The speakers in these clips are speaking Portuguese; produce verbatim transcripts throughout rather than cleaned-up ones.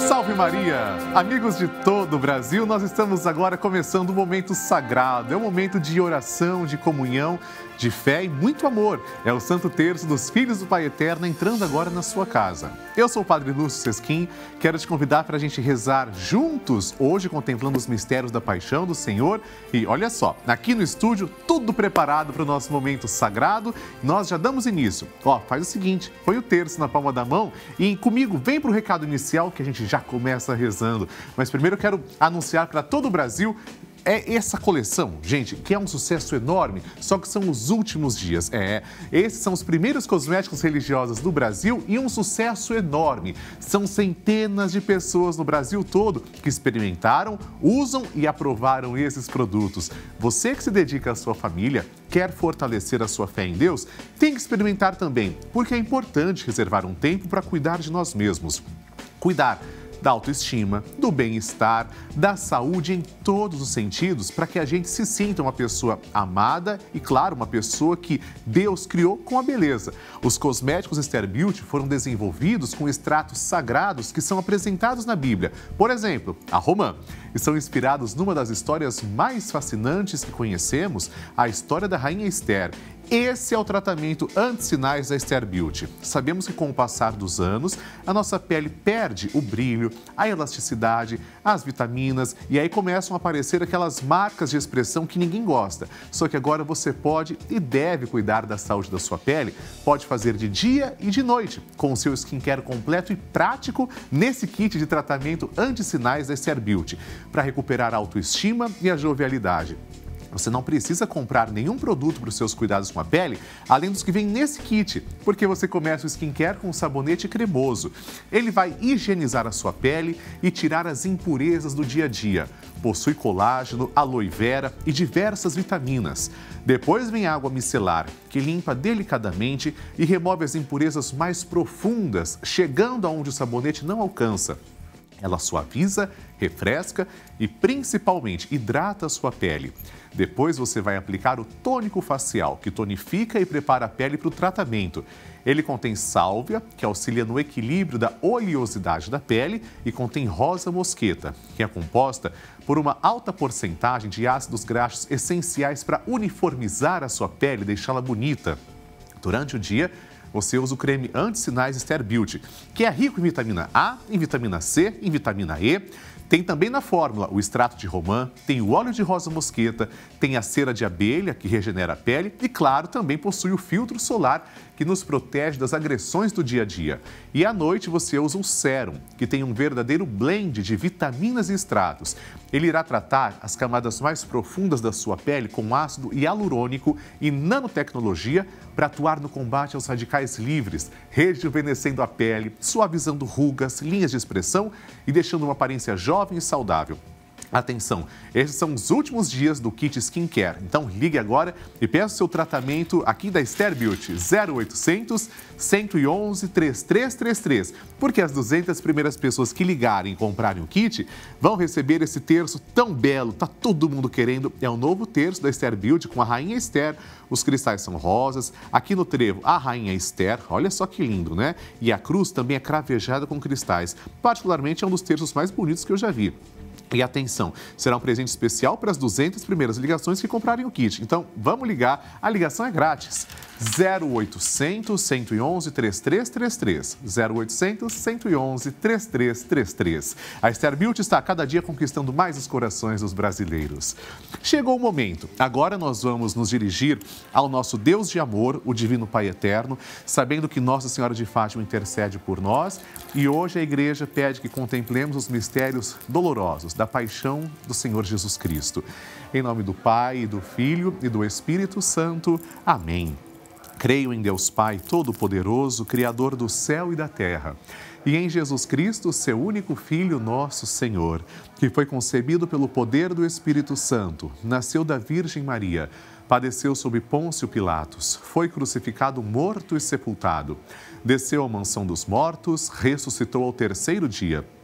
Salve Maria! Amigos de todo o Brasil, nós estamos agora começando um momento sagrado. É um momento de oração, de comunhão, de fé e muito amor. É o Santo Terço dos Filhos do Pai Eterno entrando agora na sua casa. Eu sou o Padre Lúcio Sesquim, quero te convidar para a gente rezar juntos, hoje contemplando os mistérios da Paixão do Senhor. E olha só, aqui no estúdio, tudo preparado para o nosso momento sagrado. Nós já damos início. Ó, faz o seguinte, põe o terço na palma da mão e comigo vem para o recado inicial que a gente já começa rezando. Mas primeiro eu quero anunciar para todo o Brasil é essa coleção, gente, que é um sucesso enorme, só que são os últimos dias. É, esses são os primeiros cosméticos religiosos do Brasil e um sucesso enorme. São centenas de pessoas no Brasil todo que experimentaram, usam e aprovaram esses produtos. Você que se dedica à sua família, quer fortalecer a sua fé em Deus, tem que experimentar também, porque é importante reservar um tempo para cuidar de nós mesmos. Cuidar da autoestima, do bem-estar, da saúde em todos os sentidos, para que a gente se sinta uma pessoa amada e, claro, uma pessoa que Deus criou com a beleza. Os cosméticos Esther Beauty foram desenvolvidos com extratos sagrados que são apresentados na Bíblia. Por exemplo, a romã, e são inspirados numa das histórias mais fascinantes que conhecemos, a história da Rainha Esther. Esse é o tratamento anti-sinais da Esther Beauty. Sabemos que com o passar dos anos, a nossa pele perde o brilho, a elasticidade, as vitaminas e aí começam a aparecer aquelas marcas de expressão que ninguém gosta. Só que agora você pode e deve cuidar da saúde da sua pele, pode fazer de dia e de noite, com o seu skincare completo e prático nesse kit de tratamento anti-sinais da Esther Beauty, para recuperar a autoestima e a jovialidade. Você não precisa comprar nenhum produto para os seus cuidados com a pele, além dos que vem nesse kit, porque você começa o skincare com um sabonete cremoso. Ele vai higienizar a sua pele e tirar as impurezas do dia a dia. Possui colágeno, aloe vera e diversas vitaminas. Depois vem a água micelar, que limpa delicadamente e remove as impurezas mais profundas, chegando aonde o sabonete não alcança. Ela suaviza, refresca e, principalmente, hidrata a sua pele. Depois você vai aplicar o tônico facial, que tonifica e prepara a pele para o tratamento. Ele contém sálvia, que auxilia no equilíbrio da oleosidade da pele, e contém rosa mosqueta, que é composta por uma alta porcentagem de ácidos graxos essenciais para uniformizar a sua pele e deixá-la bonita. Durante o dia, você usa o creme anti-sinais Esther Beauty, que é rico em vitamina A, em vitamina C, em vitamina E. Tem também na fórmula o extrato de romã, tem o óleo de rosa mosqueta, tem a cera de abelha, que regenera a pele e, claro, também possui o filtro solar, que nos protege das agressões do dia a dia. E à noite você usa o sérum, que tem um verdadeiro blend de vitaminas e extratos. Ele irá tratar as camadas mais profundas da sua pele com ácido hialurônico e nanotecnologia para atuar no combate aos radicais livres, rejuvenescendo a pele, suavizando rugas, linhas de expressão e deixando uma aparência jovem e saudável. Atenção, esses são os últimos dias do kit Skincare. Então ligue agora e peça o seu tratamento aqui da Esther Beauty, zero oitocentos, cento e onze, trinta e três trinta e três. Porque as duzentas primeiras pessoas que ligarem e comprarem o kit vão receber esse terço tão belo, tá todo mundo querendo. É o novo terço da Esther Beauty com a Rainha Esther. Os cristais são rosas, aqui no trevo a Rainha Esther, olha só que lindo, né? E a cruz também é cravejada com cristais. Particularmente é um dos terços mais bonitos que eu já vi. E atenção, será um presente especial para as duzentas primeiras ligações que comprarem o kit. Então, vamos ligar, a ligação é grátis. zero oitocentos, cento e onze, trinta e três trinta e três. zero oitocentos, cento e onze, trinta e três trinta e três. A Esther Beauty está a cada dia conquistando mais os corações dos brasileiros. Chegou o momento. Agora nós vamos nos dirigir ao nosso Deus de amor, o Divino Pai Eterno, sabendo que Nossa Senhora de Fátima intercede por nós. E hoje a Igreja pede que contemplemos os mistérios dolorosos da paixão do Senhor Jesus Cristo. Em nome do Pai, do Filho e do Espírito Santo. Amém. Creio em Deus Pai Todo-Poderoso, Criador do céu e da terra, e em Jesus Cristo, seu único Filho, nosso Senhor, que foi concebido pelo poder do Espírito Santo, nasceu da Virgem Maria, padeceu sob Pôncio Pilatos, foi crucificado, morto e sepultado, desceu à mansão dos mortos, ressuscitou ao terceiro dia,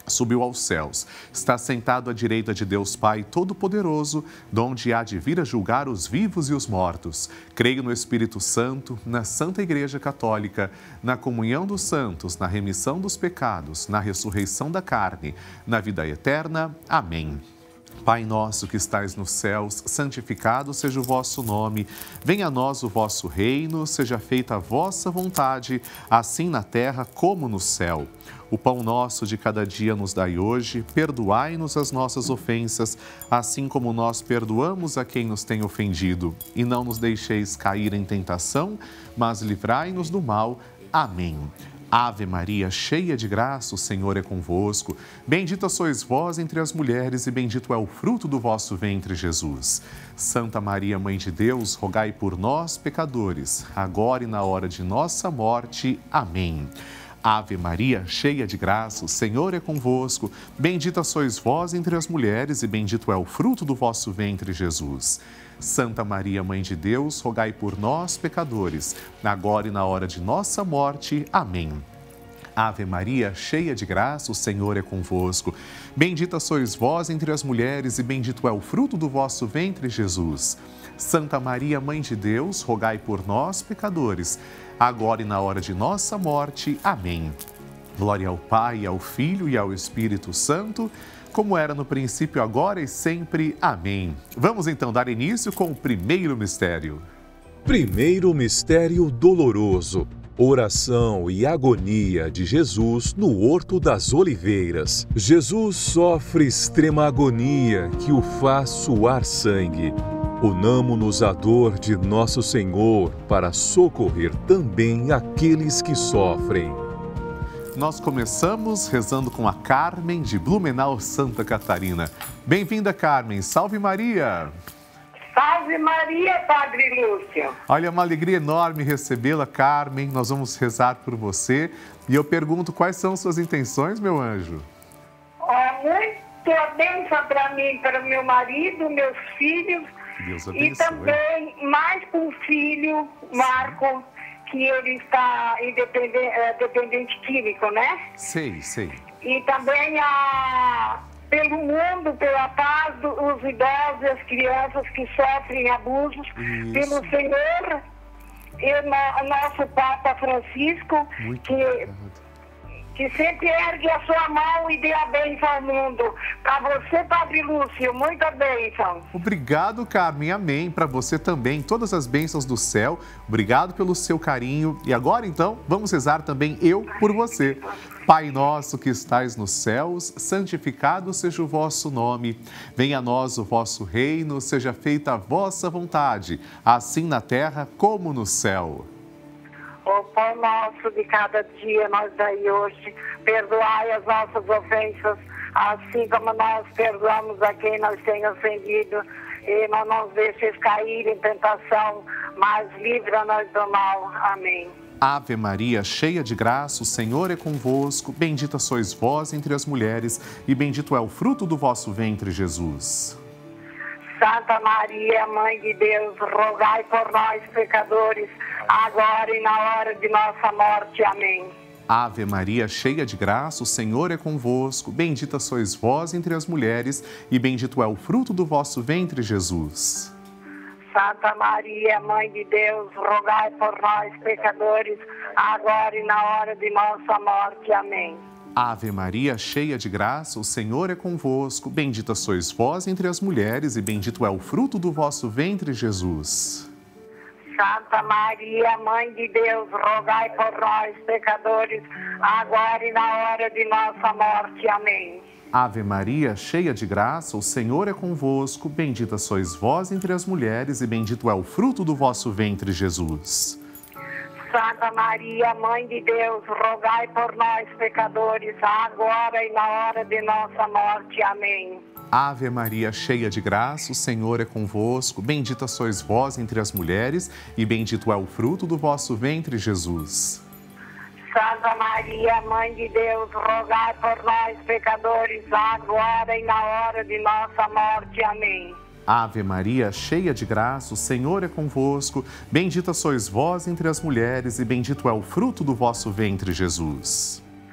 subiu aos céus, está sentado à direita de Deus Pai Todo-Poderoso, donde há de vir a julgar os vivos e os mortos. Creio no Espírito Santo, na Santa Igreja Católica, na comunhão dos santos, na remissão dos pecados, na ressurreição da carne, na vida eterna. Amém. Pai nosso que estais nos céus, santificado seja o vosso nome. Venha a nós o vosso reino, seja feita a vossa vontade, assim na terra como no céu. O pão nosso de cada dia nos dai hoje, perdoai-nos as nossas ofensas, assim como nós perdoamos a quem nos tem ofendido. E não nos deixeis cair em tentação, mas livrai-nos do mal. Amém. Ave Maria, cheia de graça, o Senhor é convosco. Bendita sois vós entre as mulheres e bendito é o fruto do vosso ventre, Jesus. Santa Maria, Mãe de Deus, rogai por nós, pecadores, agora e na hora de nossa morte. Amém. Ave Maria, cheia de graça, o Senhor é convosco. Bendita sois vós entre as mulheres e bendito é o fruto do vosso ventre, Jesus. Santa Maria, Mãe de Deus, rogai por nós, pecadores, agora e na hora de nossa morte. Amém. Ave Maria, cheia de graça, o Senhor é convosco. Bendita sois vós entre as mulheres e bendito é o fruto do vosso ventre, Jesus. Santa Maria, Mãe de Deus, rogai por nós, pecadores, agora e na hora de nossa morte. Amém. Glória ao Pai, ao Filho e ao Espírito Santo, como era no princípio, agora e sempre. Amém. Vamos então dar início com o primeiro mistério. Primeiro mistério doloroso. Oração e agonia de Jesus no Horto das Oliveiras. Jesus sofre extrema agonia que o faz suar sangue. Unamo-nos à dor de nosso Senhor para socorrer também aqueles que sofrem. Nós começamos rezando com a Carmen de Blumenau, Santa Catarina. Bem-vinda, Carmen. Salve Maria! Salve Maria, Padre Lúcio. Olha, é uma alegria enorme recebê-la, Carmen. Nós vamos rezar por você. E eu pergunto, quais são suas intenções, meu anjo? Oh, muito bênção para mim, para o meu marido, meus filhos. Deus abençoe. E também mais para o filho, Marco, que ele está independente, é, dependente químico, né? Sei, sei. E também a, pelo mundo, pela paz dos idosos e as crianças que sofrem abusos, Isso. pelo Senhor e o nosso Papa Francisco, Muito que, obrigado. que sempre ergue a sua mão e dê a bênção ao mundo. Para você, Padre Lúcio, muita bênção. Obrigado, Carmen. Amém. Para você também, todas as bênçãos do céu. Obrigado pelo seu carinho. E agora, então, vamos rezar também eu por você. Pai nosso que estais nos céus, santificado seja o vosso nome. Venha a nós o vosso reino, seja feita a vossa vontade, assim na terra como no céu. O pão nosso de cada dia nós dai hoje, perdoai as nossas ofensas, assim como nós perdoamos a quem nos tem ofendido, e não nos deixes cair em tentação, mas livra-nos do mal. Amém. Ave Maria, cheia de graça, o Senhor é convosco. Bendita sois vós entre as mulheres e bendito é o fruto do vosso ventre, Jesus. Santa Maria, Mãe de Deus, rogai por nós, pecadores, agora e na hora de nossa morte. Amém. Ave Maria, cheia de graça, o Senhor é convosco. Bendita sois vós entre as mulheres e bendito é o fruto do vosso ventre, Jesus. Santa Maria, Mãe de Deus, rogai por nós, pecadores, agora e na hora de nossa morte. Amém. Ave Maria, cheia de graça, o Senhor é convosco. Bendita sois vós entre as mulheres e bendito é o fruto do vosso ventre, Jesus. Santa Maria, Mãe de Deus, rogai por nós, pecadores, agora e na hora de nossa morte. Amém. Ave Maria, cheia de graça, o Senhor é convosco. Bendita sois vós entre as mulheres e bendito é o fruto do vosso ventre, Jesus. Santa Maria, Mãe de Deus, rogai por nós, pecadores, agora e na hora de nossa morte. Amém. Ave Maria, cheia de graça, o Senhor é convosco. Bendita sois vós entre as mulheres e bendito é o fruto do vosso ventre, Jesus. Santa Maria, Mãe de Deus, rogai por nós, pecadores, agora e na hora de nossa morte. Amém. Ave Maria, cheia de graça, o Senhor é convosco. Bendita sois vós entre as mulheres e bendito é o fruto do vosso ventre, Jesus.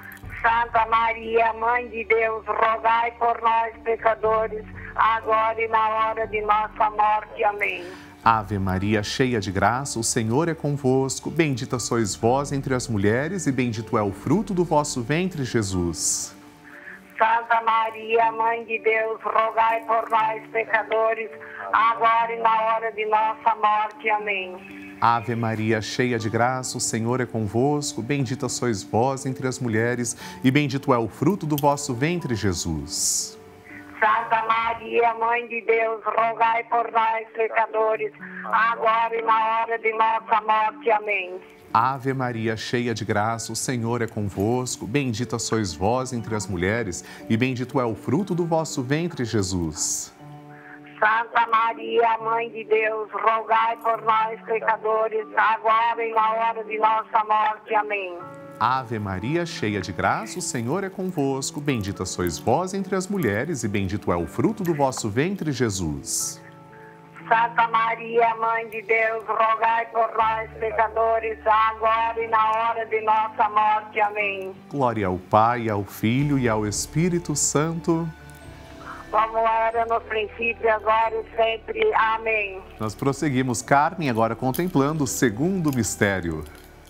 Santa Maria, Mãe de Deus, rogai por nós, pecadores, agora e na hora de nossa morte. Amém. Ave Maria, cheia de graça, o Senhor é convosco. Bendita sois vós entre as mulheres e bendito é o fruto do vosso ventre, Jesus. Santa Maria, Mãe de Deus, rogai por nós, pecadores, agora e na hora de nossa morte. Amém. Ave Maria, cheia de graça, o Senhor é convosco. Bendita sois vós entre as mulheres e bendito é o fruto do vosso ventre, Jesus. Santa Maria, Mãe de Deus, rogai por nós, pecadores, agora e na hora de nossa morte. Amém. Ave Maria, cheia de graça, o Senhor é convosco. Bendita sois vós entre as mulheres e bendito é o fruto do vosso ventre, Jesus. Santa Maria, Mãe de Deus, rogai por nós, pecadores, agora e na hora de nossa morte. Amém. Ave Maria, cheia de graça, o Senhor é convosco. Bendita sois vós entre as mulheres e bendito é o fruto do vosso ventre, Jesus. Santa Maria, Mãe de Deus, rogai por nós, pecadores, agora e na hora de nossa morte. Amém. Glória ao Pai, ao Filho e ao Espírito Santo. Como era no princípio, agora e sempre. Amém. Nós prosseguimos, Carmen, agora contemplando o segundo mistério.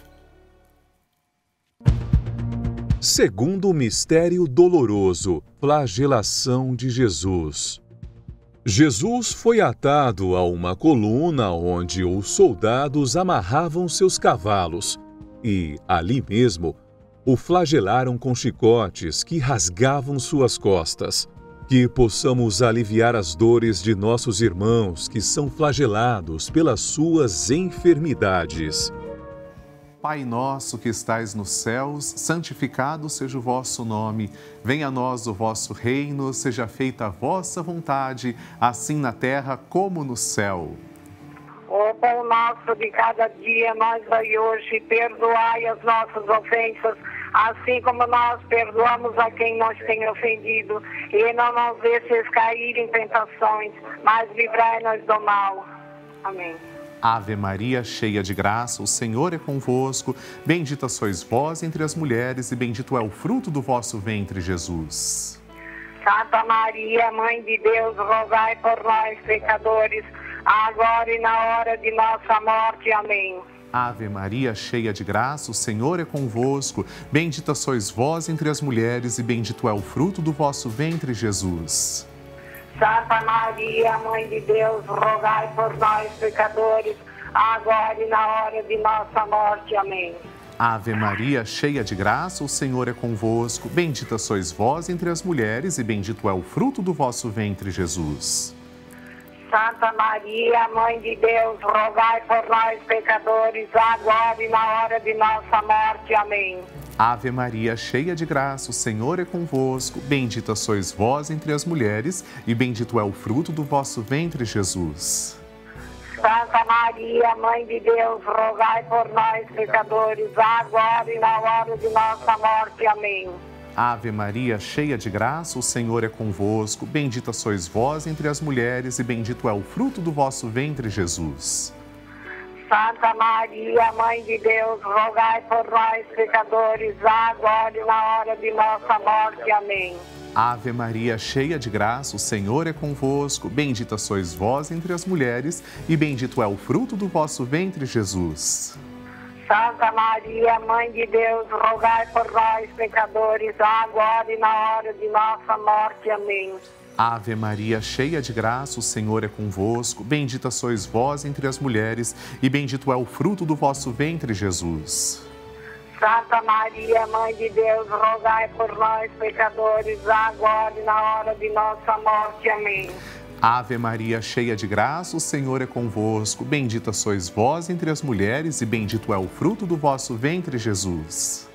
Segundo mistério doloroso, flagelação de Jesus. Jesus foi atado a uma coluna onde os soldados amarravam seus cavalos e, ali mesmo, o flagelaram com chicotes que rasgavam suas costas. Que possamos aliviar as dores de nossos irmãos que são flagelados pelas suas enfermidades. Pai nosso que estais nos céus, santificado seja o vosso nome. Venha a nós o vosso reino, seja feita a vossa vontade, assim na terra como no céu. O pão nosso de cada dia nós dai hoje, perdoai as nossas ofensas, assim como nós perdoamos a quem nos tem ofendido. E não nos deixes cair em tentações, mas livrai-nos do mal. Amém. Ave Maria, cheia de graça, o Senhor é convosco. Bendita sois vós entre as mulheres e bendito é o fruto do vosso ventre, Jesus. Santa Maria, Mãe de Deus, rogai por nós, pecadores, agora e na hora de nossa morte. Amém. Ave Maria, cheia de graça, o Senhor é convosco. Bendita sois vós entre as mulheres e bendito é o fruto do vosso ventre, Jesus. Santa Maria, Mãe de Deus, rogai por nós, pecadores, agora e na hora de nossa morte. Amém. Ave Maria, cheia de graça, o Senhor é convosco. Bendita sois vós entre as mulheres e bendito é o fruto do vosso ventre, Jesus. Santa Maria, Mãe de Deus, rogai por nós, pecadores, agora e na hora de nossa morte. Amém. Ave Maria, cheia de graça, o Senhor é convosco. Bendita sois vós entre as mulheres e bendito é o fruto do vosso ventre, Jesus. Santa Maria, Mãe de Deus, rogai por nós, pecadores, agora e na hora de nossa morte. Amém. Ave Maria, cheia de graça, o Senhor é convosco. Bendita sois vós entre as mulheres e bendito é o fruto do vosso ventre, Jesus. Santa Maria, Mãe de Deus, rogai por nós, pecadores, agora e na hora de nossa morte. Amém. Ave Maria, cheia de graça, o Senhor é convosco. Bendita sois vós entre as mulheres e bendito é o fruto do vosso ventre, Jesus. Santa Maria, Mãe de Deus, rogai por nós, pecadores, agora e na hora de nossa morte. Amém. Ave Maria, cheia de graça, o Senhor é convosco. Bendita sois vós entre as mulheres e bendito é o fruto do vosso ventre, Jesus. Santa Maria, Mãe de Deus, rogai por nós, pecadores, agora e na hora de nossa morte. Amém. Ave Maria, cheia de graça, o Senhor é convosco. Bendita sois vós entre as mulheres e bendito é o fruto do vosso ventre, Jesus.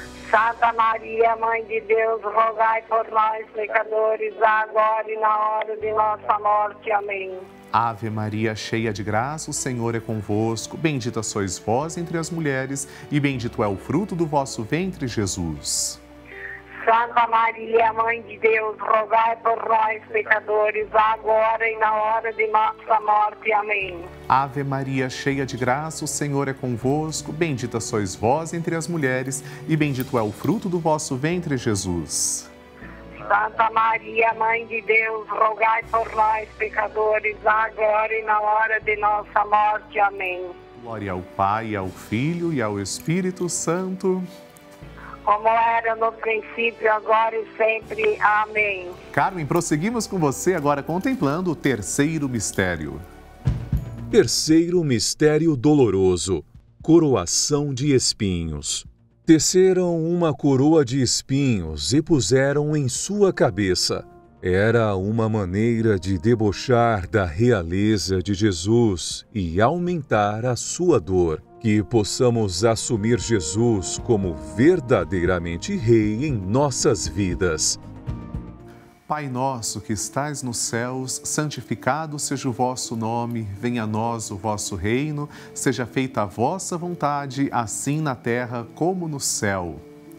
Santa Maria, Mãe de Deus, rogai por nós, pecadores, agora e na hora de nossa morte. Amém. Ave Maria, cheia de graça, o Senhor é convosco. Bendita sois vós entre as mulheres e bendito é o fruto do vosso ventre, Jesus. Santa Maria, Mãe de Deus, rogai por nós, pecadores, agora e na hora de nossa morte. Amém. Ave Maria, cheia de graça, o Senhor é convosco. Bendita sois vós entre as mulheres, e bendito é o fruto do vosso ventre, Jesus. Santa Maria, Mãe de Deus, rogai por nós, pecadores, agora e na hora de nossa morte. Amém. Glória ao Pai, ao Filho e ao Espírito Santo, como era no princípio, agora e sempre. Amém. Carmen, prosseguimos com você agora contemplando o terceiro mistério. Terceiro mistério doloroso, coroação de espinhos. Teceram uma coroa de espinhos e puseram em sua cabeça. Era uma maneira de debochar da realeza de Jesus e aumentar a sua dor. Que possamos assumir Jesus como verdadeiramente Rei em nossas vidas. Pai nosso que estais nos céus, santificado seja o vosso nome, venha a nós o vosso reino, seja feita a vossa vontade, assim na terra como no céu.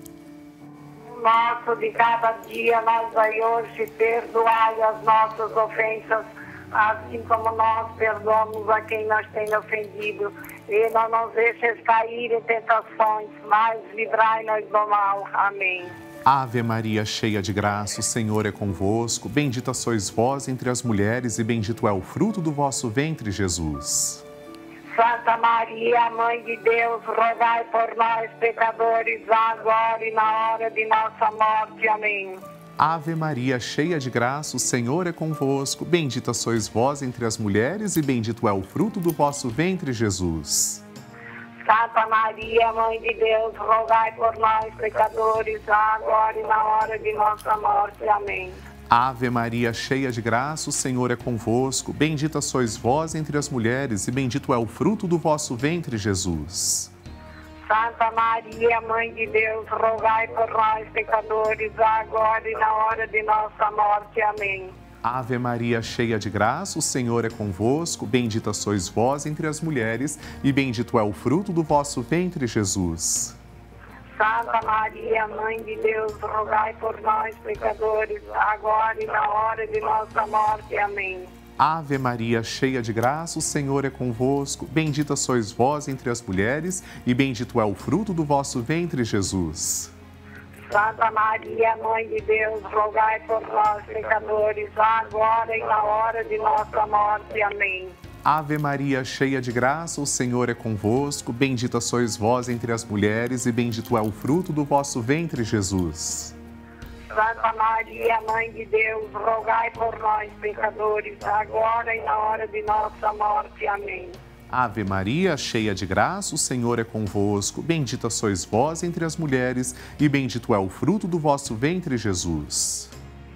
Nosso de cada dia nós dai hoje, perdoai as nossas ofensas, assim como nós perdoamos a quem nós tem ofendido. E não nos deixes cair em tentações, mas livrai-nos do mal. Amém. Ave Maria, cheia de graça, o Senhor é convosco. Bendita sois vós entre as mulheres, e bendito é o fruto do vosso ventre, Jesus. Santa Maria, Mãe de Deus, rogai por nós, pecadores, agora e na hora de nossa morte. Amém. Ave Maria, cheia de graça, o Senhor é convosco. Bendita sois vós entre as mulheres, e bendito é o fruto do vosso ventre, Jesus. Santa Maria, Mãe de Deus, rogai por nós, pecadores, agora e na hora de nossa morte. Amém. Ave Maria, cheia de graça, o Senhor é convosco. Bendita sois vós entre as mulheres, e bendito é o fruto do vosso ventre, Jesus. Santa Maria, Mãe de Deus, rogai por nós, pecadores, agora e na hora de nossa morte. Amém. Ave Maria, cheia de graça, o Senhor é convosco. Bendita sois vós entre as mulheres, e bendito é o fruto do vosso ventre, Jesus. Santa Maria, Mãe de Deus, rogai por nós, pecadores, agora e na hora de nossa morte. Amém. Ave Maria, cheia de graça, o Senhor é convosco. Bendita sois vós entre as mulheres, e bendito é o fruto do vosso ventre, Jesus. Santa Maria, Mãe de Deus, rogai por nós, pecadores, agora e na hora de nossa morte. Amém. Ave Maria, cheia de graça, o Senhor é convosco. Bendita sois vós entre as mulheres, e bendito é o fruto do vosso ventre, Jesus. Santa Maria, Mãe de Deus, rogai por nós, pecadores, agora e na hora de nossa morte. Amém. Ave Maria, cheia de graça, o Senhor é convosco. Bendita sois vós entre as mulheres, e bendito é o fruto do vosso ventre, Jesus.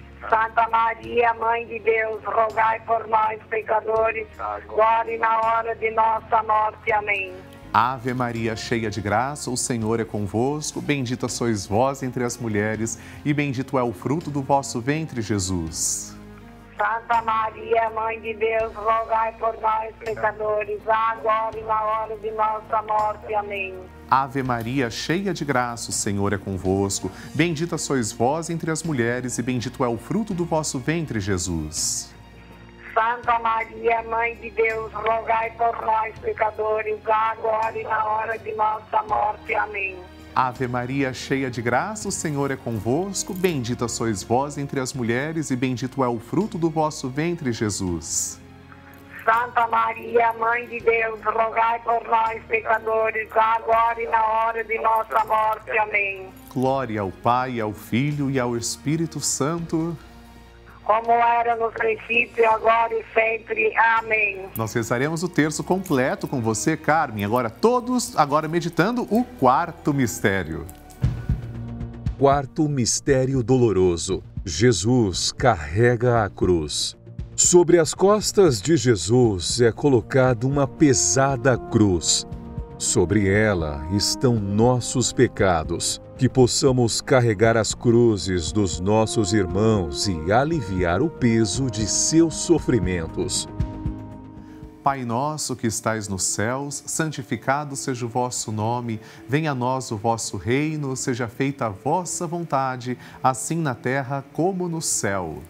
Santa Maria, Mãe de Deus, rogai por nós, pecadores, agora e na hora de nossa morte. Amém. Ave Maria, cheia de graça, o Senhor é convosco. Bendita sois vós entre as mulheres, e bendito é o fruto do vosso ventre, Jesus. Santa Maria, Mãe de Deus, rogai por nós, pecadores, agora e na hora de nossa morte. Amém. Ave Maria, cheia de graça, o Senhor é convosco. Bendita sois vós entre as mulheres, e bendito é o fruto do vosso ventre, Jesus. Santa Maria, Mãe de Deus, rogai por nós, pecadores, agora e na hora de nossa morte. Amém. Ave Maria, cheia de graça, o Senhor é convosco. Bendita sois vós entre as mulheres, e bendito é o fruto do vosso ventre, Jesus. Santa Maria, Mãe de Deus, rogai por nós, pecadores, agora e na hora de nossa morte. Amém. Glória ao Pai, ao Filho e ao Espírito Santo, como era no princípio, agora e sempre. Amém. Nós rezaremos o terço completo com você, Carmen. Agora todos, agora meditando o quarto mistério. Quarto mistério doloroso. Jesus carrega a cruz. Sobre as costas de Jesus é colocada uma pesada cruz. Sobre ela estão nossos pecados. Que possamos carregar as cruzes dos nossos irmãos e aliviar o peso de seus sofrimentos. Pai nosso que estais nos céus, santificado seja o vosso nome, venha a nós o vosso reino, seja feita a vossa vontade, assim na terra como no céu.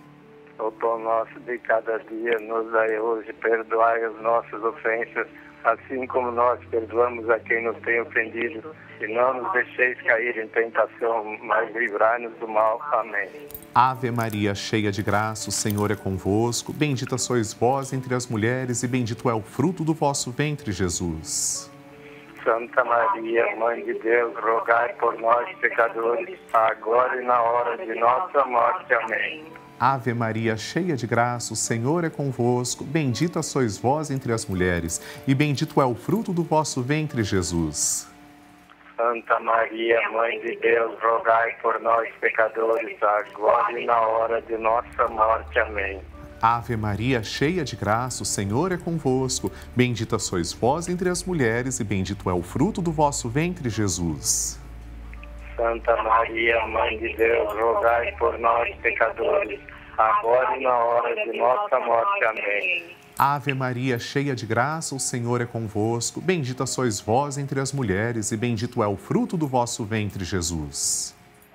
O pão nosso de cada dia nos dai hoje, perdoai as nossas ofensas, assim como nós perdoamos a quem nos tem ofendido, e não nos deixeis cair em tentação, mas livrai-nos do mal. Amém. Ave Maria, cheia de graça, o Senhor é convosco, bendita sois vós entre as mulheres e bendito é o fruto do vosso ventre, Jesus. Santa Maria, Mãe de Deus, rogai por nós, pecadores, agora e na hora de nossa morte. Amém. Ave Maria, cheia de graça, o Senhor é convosco, bendita sois vós entre as mulheres e bendito é o fruto do vosso ventre, Jesus. Santa Maria, Mãe de Deus, rogai por nós, pecadores, agora e na hora de nossa morte. Amém. Ave Maria, cheia de graça, o Senhor é convosco, bendita sois vós entre as mulheres e bendito é o fruto do vosso ventre, Jesus. Santa Maria, Mãe de Deus, rogai por nós, pecadores, agora e na hora de nossa morte. Amém. Ave Maria, cheia de graça, o Senhor é convosco, bendita sois vós entre as mulheres e bendito é o fruto do vosso ventre, Jesus.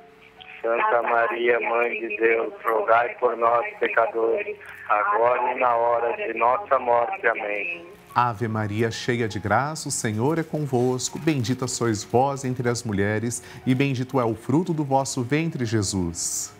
Santa Maria, Mãe de Deus, rogai por nós, pecadores, agora e na hora de nossa morte. Amém. Ave Maria, cheia de graça, o Senhor é convosco, bendita sois vós entre as mulheres e bendito é o fruto do vosso ventre, Jesus.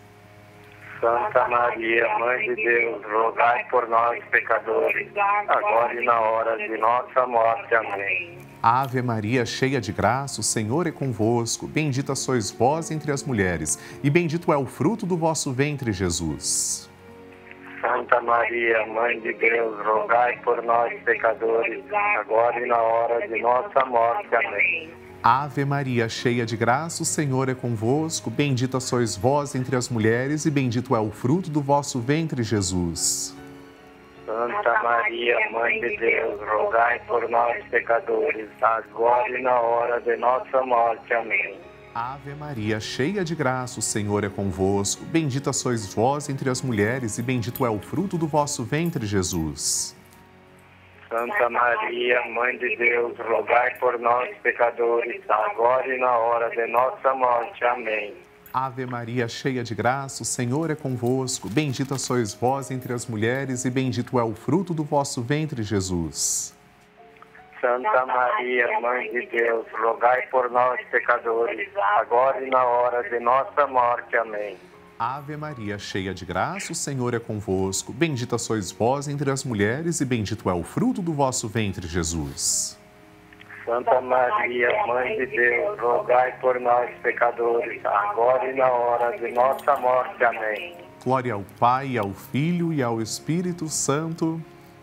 Santa Maria, Mãe de Deus, rogai por nós, pecadores, agora e na hora de nossa morte. Amém. Ave Maria, cheia de graça, o Senhor é convosco, bendita sois vós entre as mulheres e bendito é o fruto do vosso ventre, Jesus. Santa Maria, Mãe de Deus, rogai por nós, pecadores, agora e na hora de nossa morte. Amém. Ave Maria, cheia de graça, o Senhor é convosco, bendita sois vós entre as mulheres e bendito é o fruto do vosso ventre, Jesus. Santa Maria, Mãe de Deus, rogai por nós, pecadores, agora e na hora de nossa morte. Amém. Ave Maria, cheia de graça, o Senhor é convosco, bendita sois vós entre as mulheres e bendito é o fruto do vosso ventre, Jesus. Santa Maria, Mãe de Deus, rogai por nós, pecadores, agora e na hora de nossa morte. Amém. Ave Maria, cheia de graça, o Senhor é convosco, bendita sois vós entre as mulheres e bendito é o fruto do vosso ventre, Jesus. Santa Maria, Mãe de Deus, rogai por nós, pecadores, agora e na hora de nossa morte. Amém. Ave Maria, cheia de graça, o Senhor é convosco, bendita sois vós entre as mulheres e bendito é o fruto do vosso ventre, Jesus. Santa Maria, Mãe de Deus, rogai por nós, pecadores, agora e na hora de nossa morte. Amém. Glória ao Pai, ao Filho e ao Espírito Santo,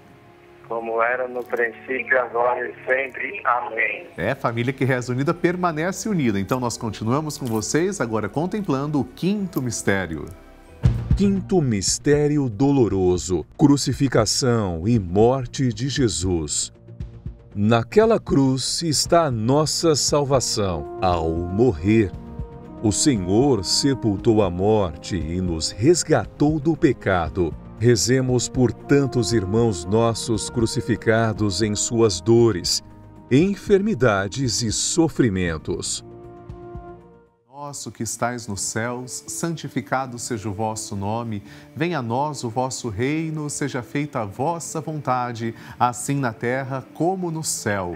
como era no princípio, agora e sempre. Amém. É, família que reza unida permanece unida. Então nós continuamos com vocês agora contemplando o quinto mistério. Quinto mistério doloroso, crucificação e morte de Jesus. Naquela cruz está a nossa salvação. Ao morrer, o Senhor sepultou a morte e nos resgatou do pecado. Rezemos por tantos irmãos nossos crucificados em suas dores, enfermidades e sofrimentos. Nosso que estais nos céus, santificado seja o vosso nome, venha a nós o vosso reino, seja feita a vossa vontade, assim na terra como no céu.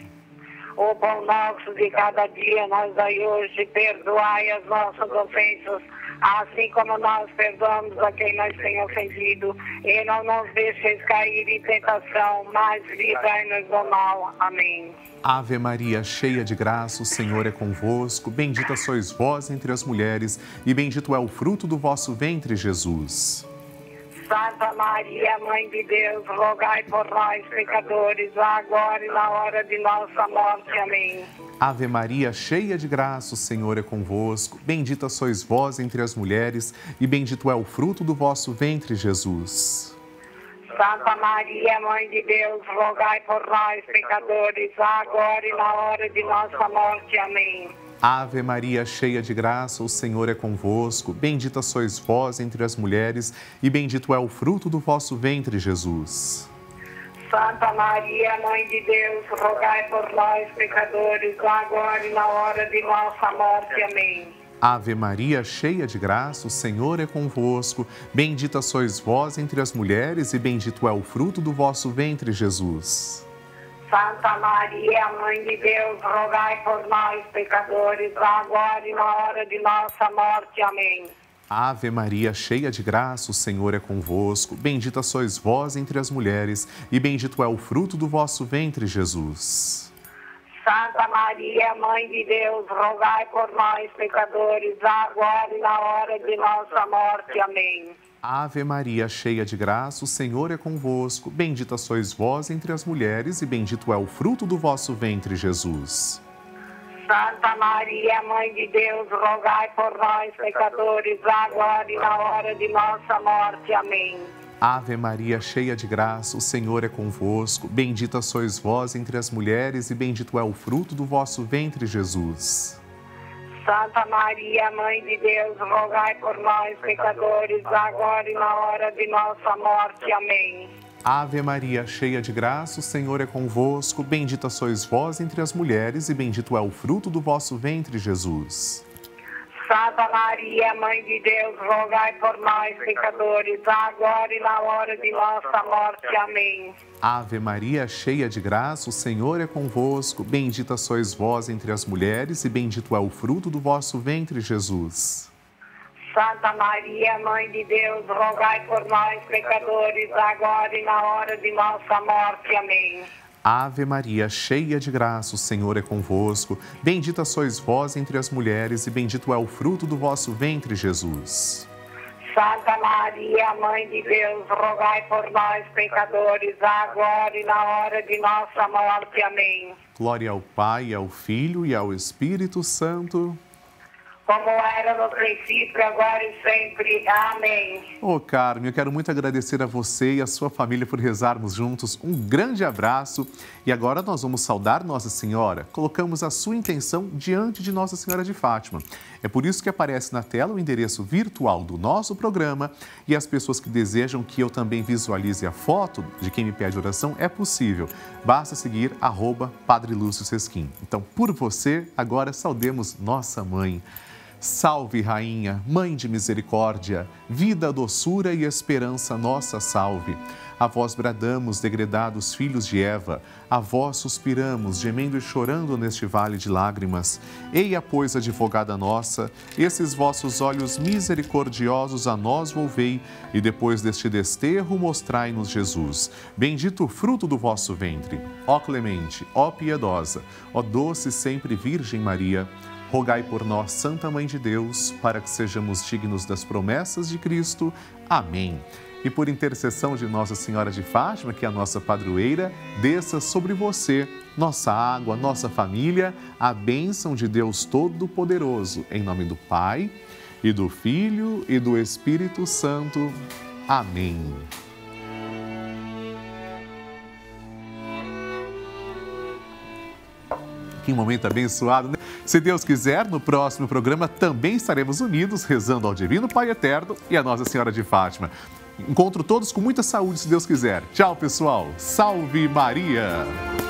O pão nosso de cada dia nós dai hoje, perdoai as nossas ofensas, assim como nós perdoamos a quem nos tem ofendido, e não nos deixeis cair em tentação, mas livrai-nos do mal. Amém. Ave Maria, cheia de graça, o Senhor é convosco, bendita sois vós entre as mulheres, e bendito é o fruto do vosso ventre, Jesus. Santa Maria, Mãe de Deus, rogai por nós, pecadores, agora e na hora de nossa morte. Amém. Ave Maria, cheia de graça, o Senhor é convosco, bendita sois vós entre as mulheres, e bendito é o fruto do vosso ventre, Jesus. Santa Maria, Mãe de Deus, rogai por nós, pecadores, agora e na hora de nossa morte. Amém. Ave Maria, cheia de graça, o Senhor é convosco, bendita sois vós entre as mulheres, e bendito é o fruto do vosso ventre, Jesus. Santa Maria, Mãe de Deus, rogai por nós, pecadores, agora e na hora de nossa morte. Amém. Ave Maria, cheia de graça, o Senhor é convosco. Bendita sois vós entre as mulheres e bendito é o fruto do vosso ventre, Jesus. Santa Maria, Mãe de Deus, rogai por nós, pecadores, agora e na hora de nossa morte. Amém. Ave Maria, cheia de graça, o Senhor é convosco. Bendita sois vós entre as mulheres e bendito é o fruto do vosso ventre, Jesus. Santa Maria, Mãe de Deus, rogai por nós, pecadores, agora e na hora de nossa morte. Amém. Ave Maria, cheia de graça, o Senhor é convosco. Bendita sois vós entre as mulheres e bendito é o fruto do vosso ventre, Jesus. Santa Maria, Mãe de Deus, rogai por nós, pecadores, agora e na hora de nossa morte. Amém. Ave Maria, cheia de graça, o Senhor é convosco. Bendita sois vós entre as mulheres e bendito é o fruto do vosso ventre, Jesus. Santa Maria, Mãe de Deus, rogai por nós, pecadores, agora e na hora de nossa morte. Amém. Ave Maria, cheia de graça, o Senhor é convosco. Bendita sois vós entre as mulheres e bendito é o fruto do vosso ventre, Jesus. Santa Maria, Mãe de Deus, rogai por nós, pecadores, agora e na hora de nossa morte. Amém. Ave Maria, cheia de graça, o Senhor é convosco. Bendita sois vós entre as mulheres e bendito é o fruto do vosso ventre, Jesus. Santa Maria, Mãe de Deus, rogai por nós, pecadores, agora e na hora de nossa morte. Amém. Ave Maria, cheia de graça, o Senhor é convosco. Bendita sois vós entre as mulheres e bendito é o fruto do vosso ventre, Jesus. Santa Maria, Mãe de Deus, rogai por nós, pecadores, agora e na hora de nossa morte. Amém. Glória ao Pai, ao Filho e ao Espírito Santo. Como era no princípio, agora e sempre. Amém. Ô, Carmen, eu quero muito agradecer a você e a sua família por rezarmos juntos. Um grande abraço. E agora nós vamos saudar Nossa Senhora. Colocamos a sua intenção diante de Nossa Senhora de Fátima. É por isso que aparece na tela o endereço virtual do nosso programa. E as pessoas que desejam que eu também visualize a foto de quem me pede oração, é possível. Basta seguir arroba Padre Lúcio Sesquim. Então, por você, agora saudemos Nossa Mãe. Salve, Rainha, Mãe de Misericórdia, vida, doçura e esperança nossa salve. A vós bradamos, degredados filhos de Eva, a vós suspiramos, gemendo e chorando neste vale de lágrimas. Eia, pois, advogada nossa, esses vossos olhos misericordiosos a nós volvei, e depois deste desterro mostrai-nos Jesus. Bendito o fruto do vosso ventre. Ó clemente, ó piedosa, ó doce sempre Virgem Maria, rogai por nós, Santa Mãe de Deus, para que sejamos dignos das promessas de Cristo. Amém. E por intercessão de Nossa Senhora de Fátima, que é a nossa padroeira, desça sobre você, nossa água, nossa família, a bênção de Deus Todo-Poderoso. Em nome do Pai, e do Filho, e do Espírito Santo. Amém. Que momento abençoado, né? Se Deus quiser, no próximo programa também estaremos unidos, rezando ao Divino Pai Eterno e a Nossa Senhora de Fátima. Encontro todos com muita saúde, se Deus quiser. Tchau, pessoal. Salve Maria!